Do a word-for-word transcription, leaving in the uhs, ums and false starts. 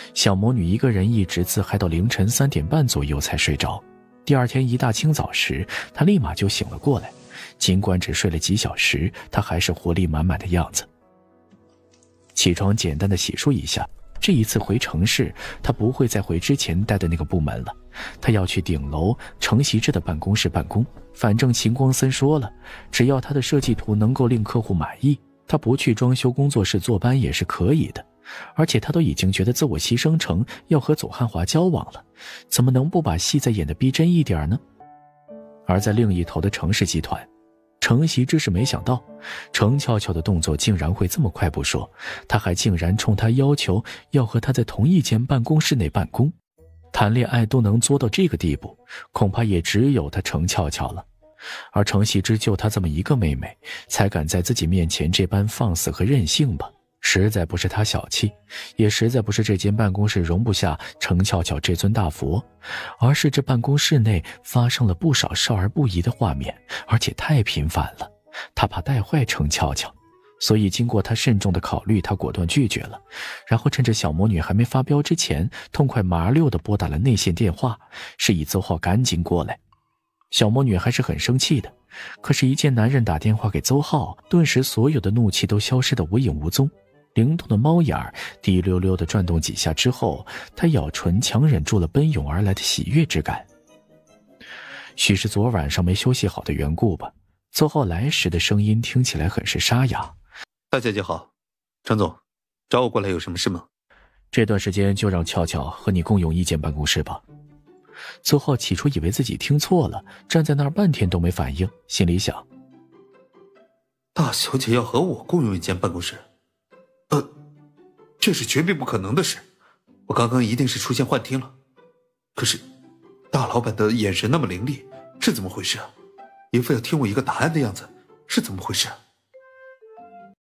小魔女一个人一直自嗨到凌晨三点半左右才睡着。第二天一大清早时，她立马就醒了过来，尽管只睡了几小时，她还是活力满满的样子。起床简单的洗漱一下，这一次回城市，她不会再回之前待的那个部门了，她要去顶楼程习之的办公室办公。反正秦光森说了，只要他的设计图能够令客户满意，他不去装修工作室坐班也是可以的。而且他都已经觉得自我牺牲成要和左汉华交往了，怎么能不把戏再演得逼真一点呢？而在另一头的程氏集团，程习之是没想到程俏俏的动作竟然会这么快不说，他还竟然冲他要求要和他在同一间办公室内办公。谈恋爱都能作到这个地步，恐怕也只有他程俏俏了。而程习之就他这么一个妹妹，才敢在自己面前这般放肆和任性吧。实在不是他小气，也实在不是这间办公室容不下程俏俏这尊大佛，而是这办公室内发生了不少少儿不宜的画面，而且太频繁了，他怕带坏程俏俏。所以经过他慎重的考虑，他果断拒绝了，然后趁着小魔女还没发飙之前，痛快麻溜地拨打了内线电话，示意邹浩赶紧过来。小魔女还是很生气的，可是一见男人打电话给邹浩，顿时所有的怒气都消失得无影无踪。灵动的猫眼儿滴溜溜地转动几下之后，她咬唇强忍住了奔涌而来的喜悦之感。许是昨晚上没休息好的缘故吧，邹浩来时的声音听起来很是沙哑。 大姐姐好，程总，找我过来有什么事吗？ 这段时间就让俏俏和你共用一间办公室吧。邹浩起初以为自己听错了，站在那儿半天都没反应，心里想， 大小姐要和我共用一间办公室，呃，这是绝对不可能的事。我刚刚一定是出现幻听了。可是大老板的眼神那么凌厉，是怎么回事啊？一副要听我一个答案的样子，是怎么回事啊？